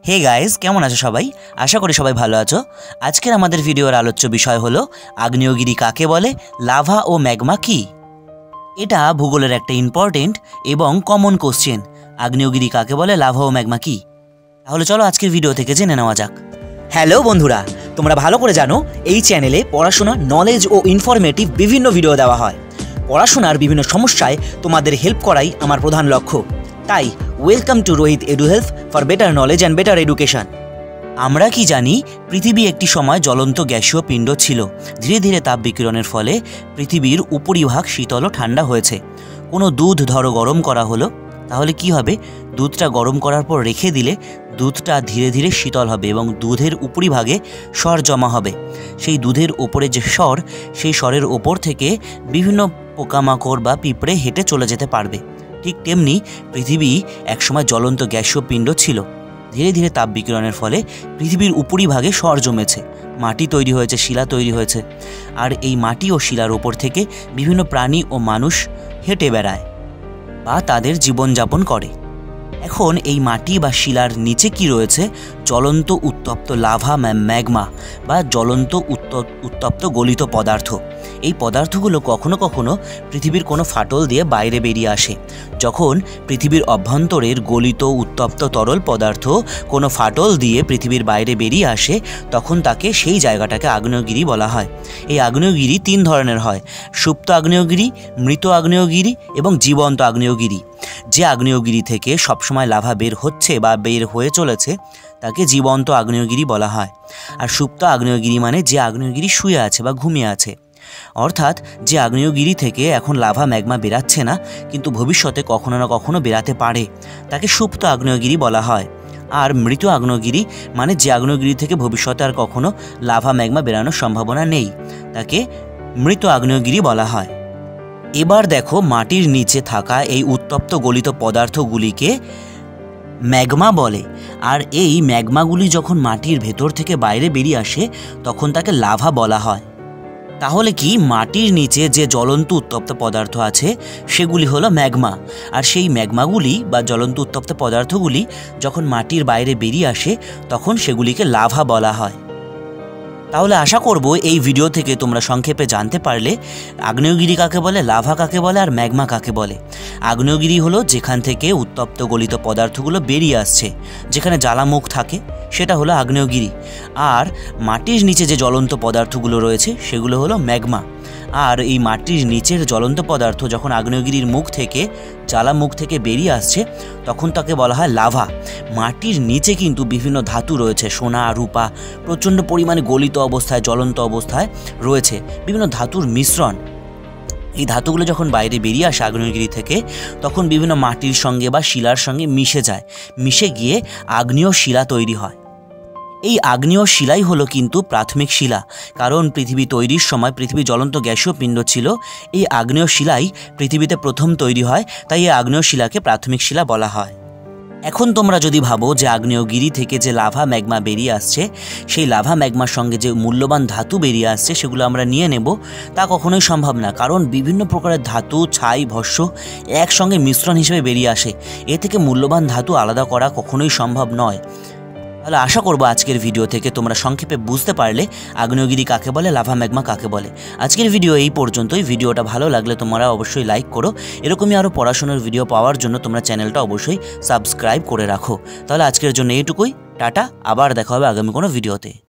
Hey guys केमन आछो सबाई आशा करी सबाई भालो आछो। आजकेर आमादेर भिडियोर आलोच्य विषय हलो आग्नेयगिरी काके बोले, लाभा ओ मैगमा कि। एटा भूगोलेर एकटा इम्पोर्टेंट एबं कमन कोश्चेन। आग्नेयगिरी काके बोले, लाभा ओ मैगमा कि। ताहले चलो आजकेर भिडियो थेके जेने नेওয়া যাক। हेलो बंधुरा, तोमरा भालो करे जानो এই চ্যানেলে পড়াশোনা নলেজ ও ইনফরমেটিভ বিভিন্ন ভিডিও দেওয়া হয়। পড়াশোনার বিভিন্ন সমস্যায় তোমাদের হেল্প করাই আমার প্রধান লক্ষ্য। তাই welcome to Rohit edu help for better knowledge and better education. আমরা কি জানি পৃথিবী একটি সময় জ্বলন্ত গ্যাসীয় পিণ্ড ছিল। ধীরে ধীরে তাপ বিকিরণের ফলে পৃথিবীর উপরিভাগ শীতল ও ঠান্ডা হয়েছে। কোনো দুধ ধরো গরম করা হলো, তাহলে কি হবে? দুধটা গরম করার পর রেখে দিলে দুধটা ধীরে ধীরে শীতল হবে এবং দুধের উপরিভাগে স্বর জমা হবে। সেই দুধের ওপরে যে স্বর, সেই স্বরের ওপর থেকে বিভিন্ন পোকামাকড় বা পিঁপড়ে হেঁটে চলে যেতে পারবে। ঠিক তেমনি পৃথিবী একসময় জ্বলন্ত গ্যাসীয় পিণ্ড ছিল। ধীরে ধীরে তাপ বিকিরণের ফলে পৃথিবীর উপরিভাগে স্বর জমেছে, মাটি তৈরি হয়েছে, শিলা তৈরি হয়েছে। আর এই মাটি ও শিলার ওপর থেকে বিভিন্ন প্রাণী ও মানুষ হেঁটে বেড়ায় বা তাদের জীবনযাপন করে। এখন এই মাটি বা শিলার নিচে কি রয়েছে? জ্বলন্ত উত্তপ্ত লাভা ম্যাগমা বা জ্বলন্ত উত্তপ্ত গলিত পদার্থ। এই পদার্থগুলো কখনো কখনো পৃথিবীর কোনো ফাটল দিয়ে বাইরে বেরিয়ে আসে। যখন পৃথিবীর অভ্যন্তরের গলিত উত্তপ্ত তরল পদার্থ কোনো ফাটল দিয়ে পৃথিবীর বাইরে বেরিয়ে আসে, তখন তাকে সেই জায়গাটাকে আগ্নেয়গিরি বলা হয়। এই আগ্নেয়গিরি তিন ধরনের হয়: সুপ্ত আগ্নেয়গিরি, মৃত আগ্নেয়গিরি এবং জীবন্ত আগ্নেয়গিরি। যে আগ্নেয়গিরি থেকে সবসময় লাভা বের হচ্ছে বা বের হয়ে চলেছে তাকে জীবন্ত আগ্নেয়গিরি বলা হয়। আর সুপ্ত আগ্নেয়গিরি মানে যে আগ্নেয়গিরি শুয়ে আছে বা ঘুমিয়ে আছে। অর্থাৎ যে আগ্নেয়গিরি থেকে এখন লাভা ম্যাগমা বেরাচ্ছে না, কিন্তু ভবিষ্যতে কখনো না কখনো বেরাতে পারে, তাকে সুপ্ত আগ্নেয়গিরি বলা হয়। আর মৃত আগ্নেয়গিরি মানে যে আগ্নেয়গিরি থেকে ভবিষ্যতে আর কখনো লাভা ম্যাগমা বেরানোর সম্ভাবনা নেই, তাকে মৃত আগ্নেয়গিরি বলা হয়। এবার দেখো, মাটির নিচে থাকা এই উত্তপ্ত গলিত পদার্থগুলিকে ম্যাগমা বলে। আর এই ম্যাগমাগুলি যখন মাটির ভেতর থেকে বাইরে বেরিয়ে আসে তখন তাকে লাভা বলা হয়। তাহলে কি মাটির নিচে যে জ্বলন্ত উত্তপ্ত পদার্থ আছে সেগুলি হলো ম্যাগমা। আর সেই ম্যাগমাগুলি বা জ্বলন্ত উত্তপ্ত পদার্থগুলি যখন মাটির বাইরে বেরিয়ে আসে তখন সেগুলিকে লাভা বলা হয়। তাহলে আশা করব এই ভিডিও থেকে তোমরা সংক্ষেপে জানতে পারলে আগ্নেয়গিরি কাকে বলে, লাভা কাকে বলে আর ম্যাগমা কাকে বলে। আগ্নেয়গিরি হলো যেখান থেকে উত্তপ্ত গলিত পদার্থগুলো বেরিয়ে আসছে, যেখানে জ্বালামুখ থাকে, সেটা হলো আগ্নেয়গিরি। আর মাটির নিচে যে জ্বলন্ত পদার্থগুলো রয়েছে সেগুলো হলো ম্যাগমা। আর এই মাটির নিচের জ্বলন্ত পদার্থ যখন আগ্নেয়গিরির মুখ থেকে, জ্বালামুখ থেকে বেরিয়ে আসছে তখন তাকে বলা হয় লাভা। মাটির নিচে কিন্তু বিভিন্ন ধাতু রয়েছে, সোনা, রূপা, প্রচণ্ড পরিমাণে গলিত অবস্থায়, জ্বলন্ত অবস্থায় রয়েছে বিভিন্ন ধাতুর মিশ্রণ। এই ধাতুগুলো যখন বাইরে বেরিয়ে আসে আগ্নেয়গিরি থেকে তখন বিভিন্ন মাটির সঙ্গে বা শিলার সঙ্গে মিশে যায়, মিশে গিয়ে আগ্নেয় শিলা তৈরি হয়। এই আগ্নেয় শিলাই হলো কিন্তু প্রাথমিক শিলা, কারণ পৃথিবী তৈরির সময় পৃথিবী জ্বলন্ত গ্যাসীয় পিণ্ড ছিল। এই আগ্নেয় শিলাই পৃথিবীতে প্রথম তৈরি হয়, তাই এই আগ্নেয় শিলাকে প্রাথমিক শিলা বলা হয়। এখন তোমরা যদি ভাবো যে আগ্নেয়গিরি থেকে যে লাভা ম্যাগমা বেরিয়ে আসছে, সেই লাভা ম্যাগমার সঙ্গে যে মূল্যবান ধাতু বেরিয়ে আসছে সেগুলো আমরা নিয়ে নেব, তা কখনোই সম্ভব না। কারণ বিভিন্ন প্রকারের ধাতু, ছাই, ভস্ম একসঙ্গে মিশ্রণ হিসেবে বেরিয়ে আসে। এ থেকে মূল্যবান ধাতু আলাদা করা কখনোই সম্ভব নয়। তাহলে আশা করবো আজকের ভিডিও থেকে তোমরা সংক্ষেপে বুঝতে পারলে আগ্নেয়গিরি কাকে বলে, লাভা ম্যাগমা কাকে বলে। আজকের ভিডিও এই পর্যন্তই। ভিডিওটা ভালো লাগলে তোমরা অবশ্যই লাইক করো। এরকমই আরও পড়াশোনার ভিডিও পাওয়ার জন্য তোমরা চ্যানেলটা অবশ্যই সাবস্ক্রাইব করে রাখো। তাহলে আজকের জন্য এইটুকুই। টাটা, আবার দেখা হবে আগামী কোনো ভিডিওতে।